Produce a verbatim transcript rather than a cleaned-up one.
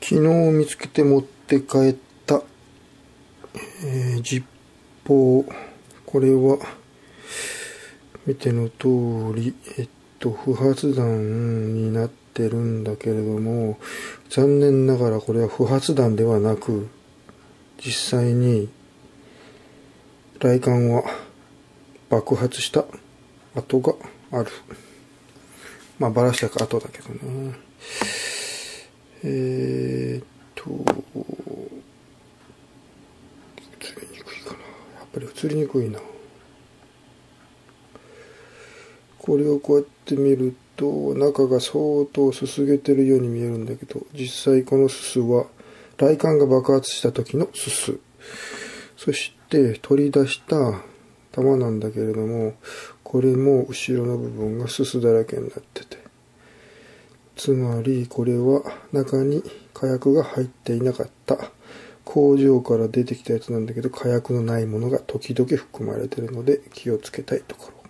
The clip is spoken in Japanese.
昨日見つけて持って帰った、えー、ジッポー。これは見ての通り、えっと不発弾になってるんだけれども、残念ながらこれは不発弾ではなく、実際に雷管は爆発した跡がある。まあバラしたか後だけどね。えーっと映りにくいかな。やっぱり映りにくいな。これをこうやって見ると中が相当すすげてるように見えるんだけど、実際このすすは雷管が爆発した時のすす。そして取り出した玉なんだけれども、これも後ろの部分がすすだらけになってて、つまりこれは中に火薬が入っていなかった、工場から出てきたやつなんだけど、火薬のないものが時々含まれているので気をつけたいところ。